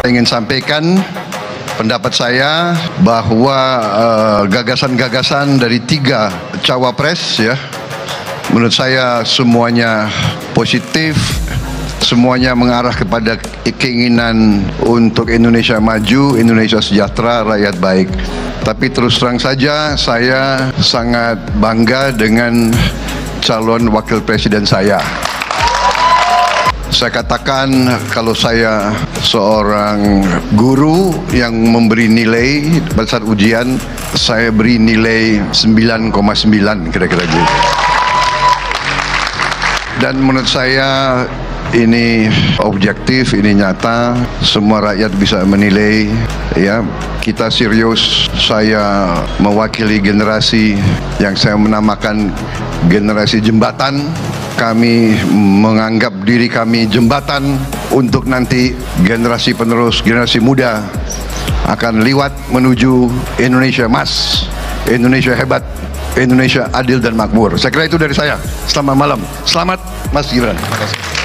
ingin sampaikan pendapat saya bahwa gagasan-gagasan dari 3 cawapres ya, menurut saya semuanya positif, semuanya mengarah kepada keinginan untuk Indonesia maju, Indonesia sejahtera, rakyat baik. Tapi terus terang saja saya sangat bangga dengan calon wakil presiden saya. Saya katakan kalau saya seorang guru yang memberi nilai pada saat ujian, saya beri nilai 9,9 kira-kira gitu. Dan menurut saya ini objektif, ini nyata, semua rakyat bisa menilai ya. Kita serius, saya mewakili generasi yang saya menamakan generasi jembatan. Kami menganggap diri kami jembatan untuk nanti generasi penerus, generasi muda akan liwat menuju Indonesia emas, Indonesia hebat, Indonesia adil dan makmur. Saya kira itu dari saya. Selamat malam. Selamat Mas Gibran. Terima kasih.